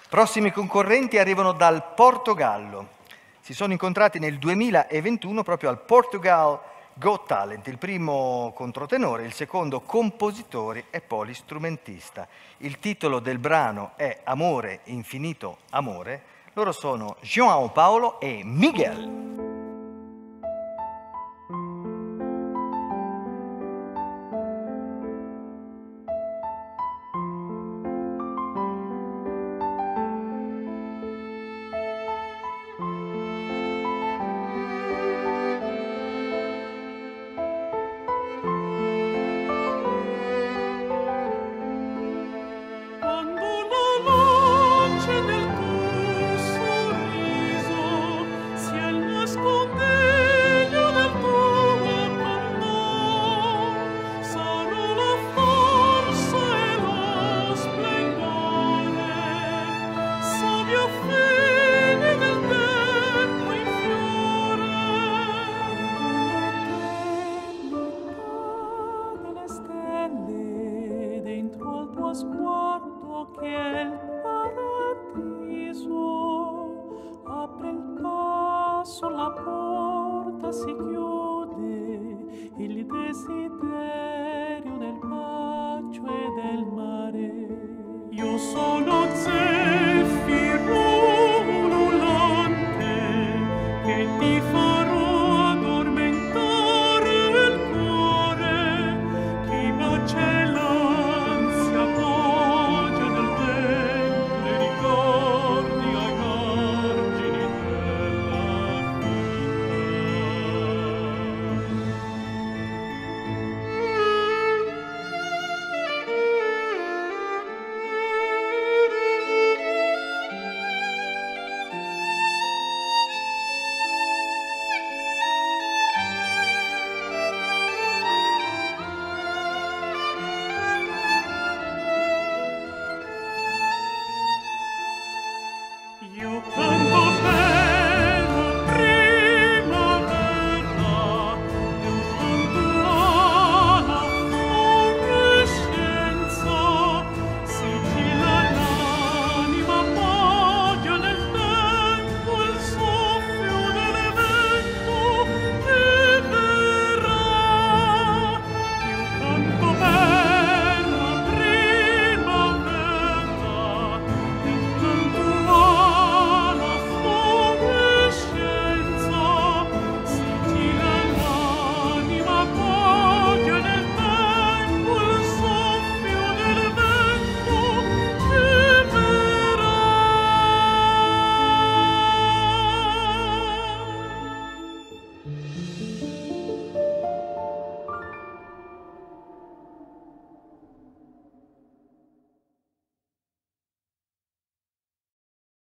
Prossimi concorrenti arrivano dal Portogallo. Si sono incontrati nel 2021 proprio al Portugal Got Talent, il primo controtenore, il secondo compositore e polistrumentista. Il titolo del brano è Amore, infinito amore. Loro sono João Paulo e Miguel. Sguardo che è il paradiso, apre il passo, la porta si chiude, il desiderio